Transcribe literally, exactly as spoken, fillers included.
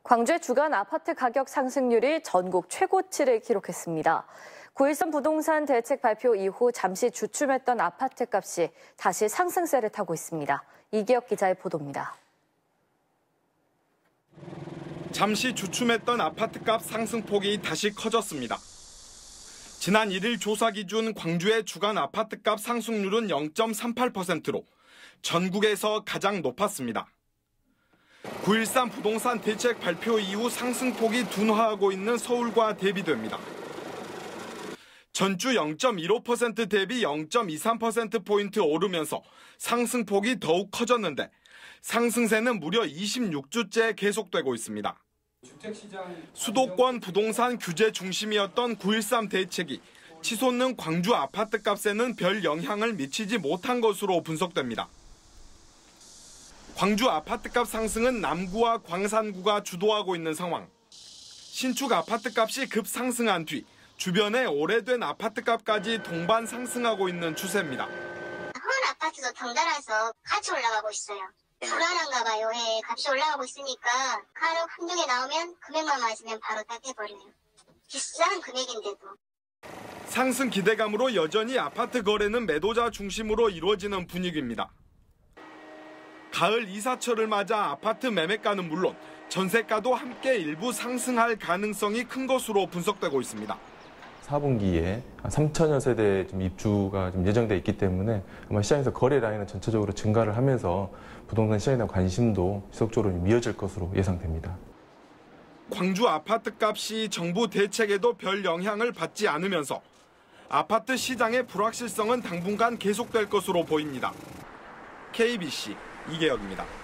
광주의 주간 아파트 가격 상승률이 전국 최고치를 기록했습니다. 구일삼 부동산 대책 발표 이후 잠시 주춤했던 아파트 값이 다시 상승세를 타고 있습니다. 이기혁 기자의 보도입니다. 잠시 주춤했던 아파트값 상승폭이 다시 커졌습니다. 지난 일 일 조사 기준 광주의 주간 아파트값 상승률은 영 점 삼팔 퍼센트로 전국에서 가장 높았습니다. 구일삼 부동산 대책 발표 이후 상승폭이 둔화하고 있는 서울과 대비됩니다. 전주 영 점 일오 퍼센트 대비 영 점 이삼 퍼센트포인트 오르면서 상승폭이 더욱 커졌는데 상승세는 무려 이십육 주째 계속되고 있습니다. 수도권 부동산 규제 중심이었던 구일삼 대책이 치솟는 광주 아파트값에는 별 영향을 미치지 못한 것으로 분석됩니다. 광주 아파트값 상승은 남구와 광산구가 주도하고 있는 상황. 신축 아파트값이 급상승한 뒤 주변의 오래된 아파트값까지 동반 상승하고 있는 추세입니다. 큰 아파트도 덩달아서 같이 올라가고 있어요. 불안한가 봐요. 예, 값이 올라가고 있으니까 가격 한두 개 나오면 금액만 맞으면 바로 닦여버려요. 비싼 금액인데도. 상승 기대감으로 여전히 아파트 거래는 매도자 중심으로 이루어지는 분위기입니다. 가을 이사철을 맞아 아파트 매매가는 물론 전세가도 함께 일부 상승할 가능성이 큰 것으로 분석되고 있습니다. 사 분기에 삼천여 세대 입주가 좀 예정돼 있기 때문에 아마 시장에서 거래 라인은 전체적으로 증가를 하면서 부동산 시장에 대한 관심도 지속적으로 이어질 것으로 예상됩니다. 광주 아파트 값이 정부 대책에도 별 영향을 받지 않으면서 아파트 시장의 불확실성은 당분간 계속될 것으로 보입니다. 케이비씨 이계혁입니다.